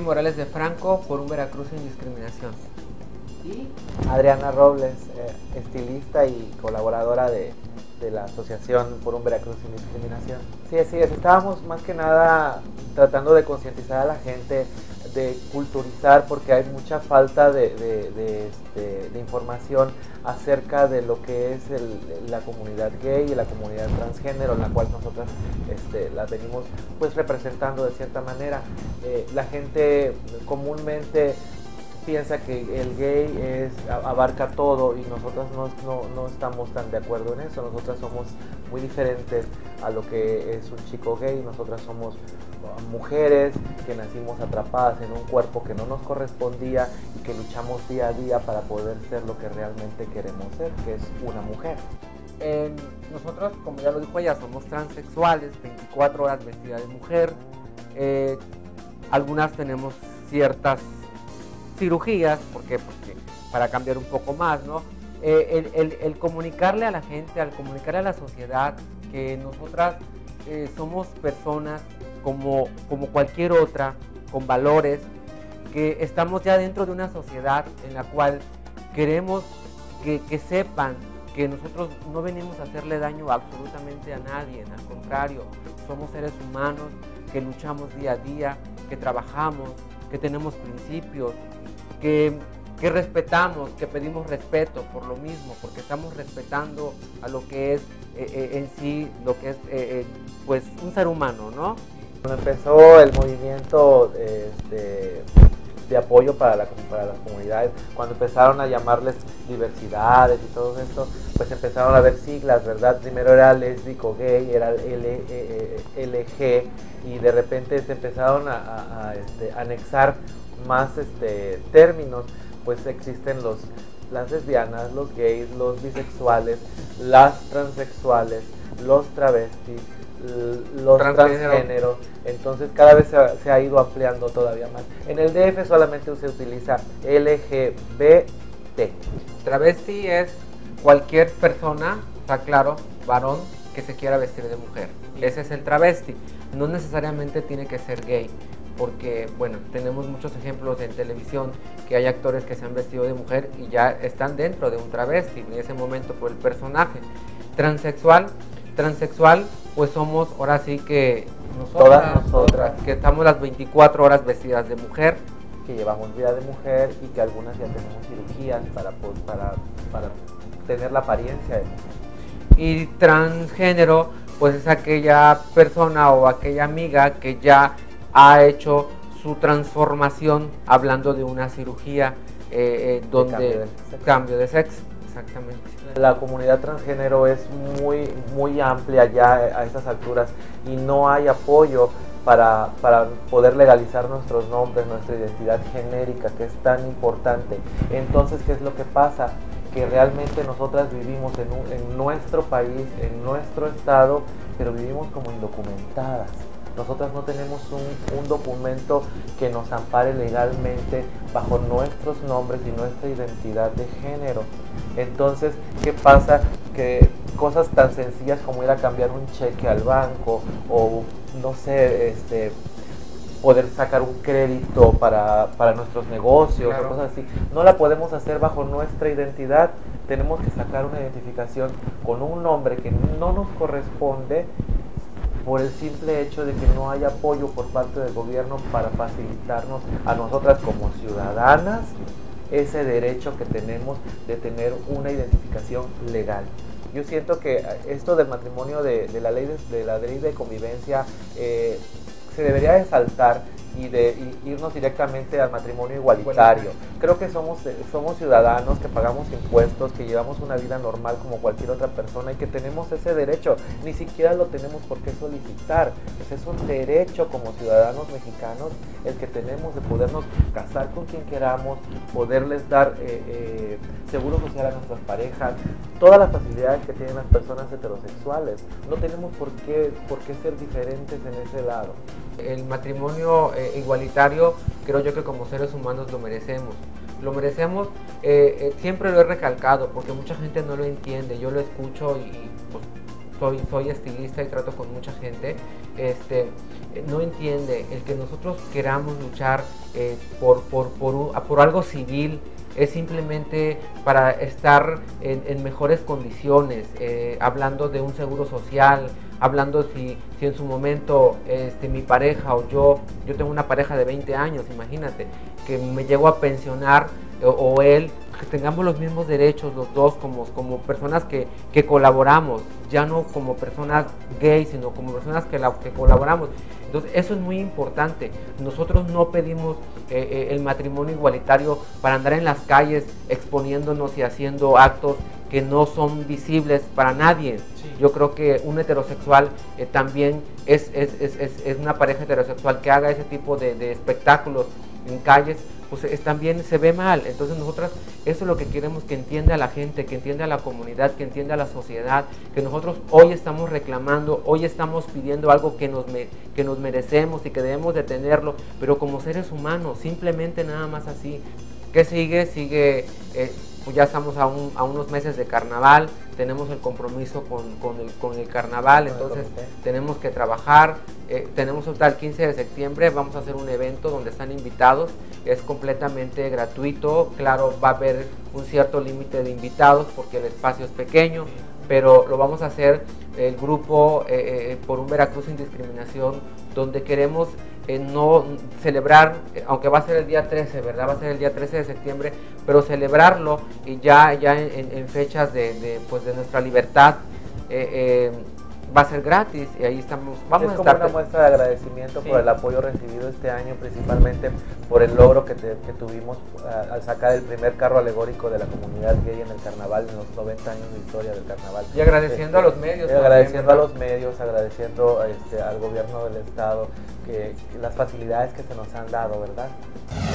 Morales de Franco, por un Veracruz sin discriminación. Y Adriana Robles, estilista y colaboradora de la Asociación por un Veracruz sin discriminación. Sí, así es. Estábamos más que nada tratando de concientizar a la gente, de culturizar, porque hay mucha falta de información acerca de lo que es la comunidad gay y la comunidad transgénero, en la cual nosotras la venimos pues representando de cierta manera. La gente comúnmente piensa que el gay abarca todo, y nosotras no estamos tan de acuerdo en eso. Nosotras somos muy diferentes a lo que es un chico gay. Nosotras somos mujeres que nacimos atrapadas en un cuerpo que no nos correspondía y que luchamos día a día para poder ser lo que realmente queremos ser, que es una mujer. Nosotros, como ya lo dijo ella, somos transexuales, 24 horas vestidas de mujer. Algunas tenemos ciertas cirugías, ¿por qué? Porque para cambiar un poco más, ¿no? El comunicarle a la gente, al comunicarle a la sociedad que nosotras somos personas como cualquier otra, con valores, que estamos ya dentro de una sociedad en la cual queremos que sepan que nosotros no venimos a hacerle daño absolutamente a nadie, al contrario, somos seres humanos que luchamos día a día, que trabajamos, que tenemos principios, que respetamos, que pedimos respeto por lo mismo, porque estamos respetando a lo que es en sí, lo que es pues un ser humano, ¿no? Cuando empezó el movimiento de apoyo para las comunidades, cuando empezaron a llamarles diversidades y todo esto, pues empezaron a haber siglas, ¿verdad? Primero era lésbico, gay, era LG, y de repente se empezaron a anexar más términos. Pues existen las lesbianas, los gays, los bisexuales, las transexuales, los travestis, los transgénero. Entonces cada vez se ha ido ampliando todavía más. En el DF solamente se utiliza LGBT. Travesti es cualquier persona, está claro, varón, que se quiera vestir de mujer. Ese es el travesti. No necesariamente tiene que ser gay, porque bueno, tenemos muchos ejemplos en televisión que hay actores que se han vestido de mujer y ya están dentro de un travesti en ese momento por el personaje. Transexual, pues somos ahora sí que nosotras que estamos las 24 horas vestidas de mujer, que llevamos vida de mujer y que algunas ya tenemos cirugías para tener la apariencia de mujer. Y transgénero, pues es aquella persona o aquella amiga que ya ha hecho su transformación, hablando de una cirugía donde cambio de sexo, exactamente. La comunidad transgénero es muy amplia ya a estas alturas, y no hay apoyo para poder legalizar nuestros nombres, nuestra identidad genérica, que es tan importante. Entonces, ¿qué es lo que pasa? Que realmente nosotras vivimos en nuestro país, en nuestro estado, pero vivimos como indocumentadas. Nosotras no tenemos un documento que nos ampare legalmente bajo nuestros nombres y nuestra identidad de género. Entonces, ¿qué pasa? Que cosas tan sencillas como ir a cambiar un cheque al banco, o no sé, poder sacar un crédito para nuestros negocios, claro, o cosas así, no la podemos hacer bajo nuestra identidad. Tenemos que sacar una identificación con un nombre que no nos corresponde, por el simple hecho de que no hay apoyo por parte del gobierno para facilitarnos a nosotras como ciudadanas ese derecho que tenemos de tener una identificación legal. Yo siento que esto del matrimonio, de la ley de convivencia, se debería exaltar y irnos directamente al matrimonio igualitario. Creo que somos ciudadanos que pagamos impuestos, que llevamos una vida normal como cualquier otra persona, y que tenemos ese derecho. Ni siquiera lo tenemos por qué solicitar. Pues es un derecho como ciudadanos mexicanos el que tenemos de podernos casar con quien queramos, poderles dar seguro social a nuestras parejas, todas las facilidades que tienen las personas heterosexuales. No tenemos por qué ser diferentes en ese lado. El matrimonio igualitario, creo yo que como seres humanos lo merecemos. Siempre lo he recalcado porque mucha gente no lo entiende. Yo lo escucho y pues soy estilista y trato con mucha gente, no entiende el que nosotros queramos luchar por algo civil. Es simplemente para estar en mejores condiciones, hablando de un seguro social, hablando si en su momento mi pareja o yo tengo una pareja de 20 años, imagínate, que me llego a pensionar o él, que tengamos los mismos derechos los dos como personas que colaboramos, ya no como personas gays, sino como personas que colaboramos. Entonces eso es muy importante. Nosotros no pedimos el matrimonio igualitario para andar en las calles exponiéndonos y haciendo actos que no son visibles para nadie. Sí. Yo creo que un heterosexual también es una pareja heterosexual que haga ese tipo de espectáculos en calles, pues también se ve mal. Entonces nosotros eso es lo que queremos que entienda la gente, que entienda la comunidad, que entienda la sociedad, que nosotros hoy estamos reclamando, hoy estamos pidiendo algo que nos merecemos y que debemos de tenerlo, pero como seres humanos, simplemente nada más así. ¿Qué sigue? Pues ya estamos a unos meses de carnaval, tenemos el compromiso con el carnaval, entonces tenemos que trabajar, tenemos hasta el 15 de septiembre, vamos a hacer un evento donde están invitados, es completamente gratuito, claro, va a haber un cierto límite de invitados porque el espacio es pequeño, pero lo vamos a hacer el grupo por un Veracruz sin discriminación, donde queremos no celebrar, aunque va a ser el día 13, ¿verdad? Va a ser el día 13 de septiembre, pero celebrarlo y ya en fechas de nuestra libertad, va a ser gratis y ahí estamos. Vamos es como una muestra de agradecimiento por el apoyo recibido este año, principalmente por el logro que tuvimos al sacar el primer carro alegórico de la comunidad gay en el carnaval, en los 90 años de historia del carnaval. Y agradeciendo a los medios. Agradeciendo a los medios, agradeciendo al gobierno del estado que las facilidades que se nos han dado, ¿verdad?